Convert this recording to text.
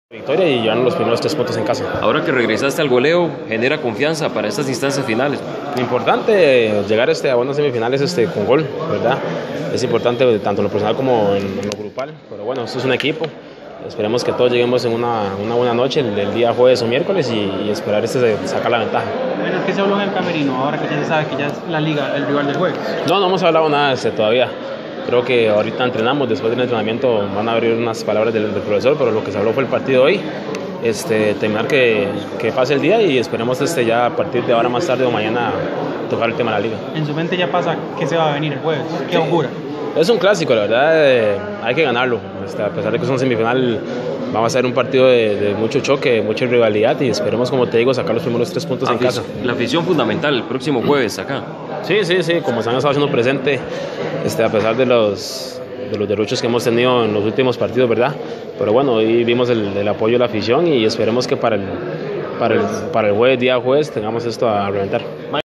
Victoria y llevarnos los primeros 3 puntos en casa. Ahora que regresaste al goleo, genera confianza para estas instancias finales. Importante llegar a buenas semifinales con gol, ¿verdad? Es importante tanto en lo personal como en lo grupal, pero bueno, esto es un equipo. Esperemos que todos lleguemos en una buena noche el día jueves o miércoles y esperar sacar la ventaja. Bueno, ¿qué se habló en el camerino ahora que ya se sabe que ya es la liga el rival del jueves? No hemos hablado nada todavía. Creo que ahorita entrenamos, después del entrenamiento van a abrir unas palabras del profesor, pero lo que se habló fue el partido hoy. Terminar que pase el día y esperemos ya a partir de ahora más tarde o mañana tocar el tema de la liga. En su mente ya pasa qué se va a venir el jueves, qué augura. Es un clásico, la verdad, hay que ganarlo. A pesar de que es una semifinal, vamos a ser un partido de mucho choque, mucha rivalidad y esperemos, como te digo, sacar los primeros 3 puntos en casa. La afición fundamental el próximo jueves acá. Sí, como se han estado haciendo presente, a pesar de los derrochos que hemos tenido en los últimos partidos, ¿verdad? Pero bueno, hoy vimos el apoyo de la afición y esperemos que para el jueves, día jueves, tengamos esto a reventar.